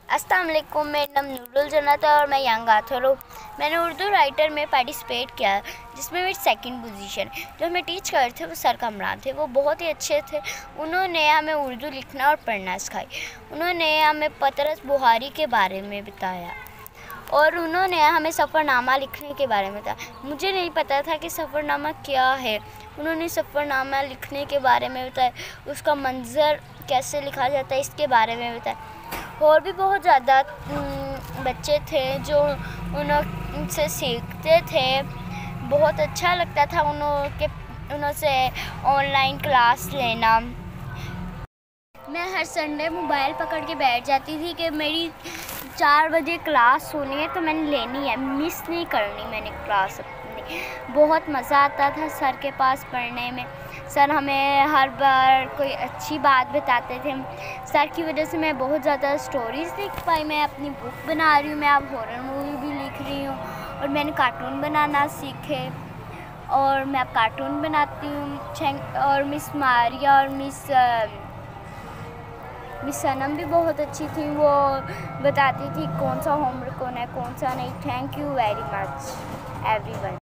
अस्सलाम वालेकुम, मेरा नाम नूरुल जन्नत है और मैं यंग ऑथर हूँ। मैंने उर्दू राइटर में पार्टिसिपेट किया जिसमें मेरी सेकंड पोजीशन। जो हमें टीच कर थे वो सर कमरान थे। वो बहुत ही अच्छे थे। उन्होंने हमें उर्दू लिखना और पढ़ना सिखाई। उन्होंने हमें पतरस बुहारी के बारे में बताया और उन्होंने हमें सफ़रनामा लिखने के बारे में बताया। मुझे नहीं पता था कि सफ़रनामा क्या है। उन्होंने सफ़रनामा लिखने के बारे में बताया, उसका मंज़र कैसे लिखा जाता है इसके बारे में बताया। और भी बहुत ज़्यादा बच्चे थे जो उनसे सीखते थे। बहुत अच्छा लगता था उनसे ऑनलाइन क्लास लेना। मैं हर संडे मोबाइल पकड़ के बैठ जाती थी कि मेरी 4 बजे क्लास होनी है तो मैंने लेनी है, मिस नहीं करनी मैंने क्लास अपनी। बहुत मज़ा आता था सर के पास पढ़ने में। सर हमें हर बार कोई अच्छी बात बताते थे। सर की वजह से मैं बहुत ज़्यादा स्टोरीज़ लिख पाई। मैं अपनी बुक बना रही हूँ, मैं अब हॉरर मूवी भी लिख रही हूँ और मैंने कार्टून बनाना सीखे और मैं अब कार्टून बनाती हूँ। और मिस मारिया और मिस सनम भी बहुत अच्छी थी। वो बताती थी कौन सा होमवर्क होना है कौन सा नहीं। Thank you very much everyone.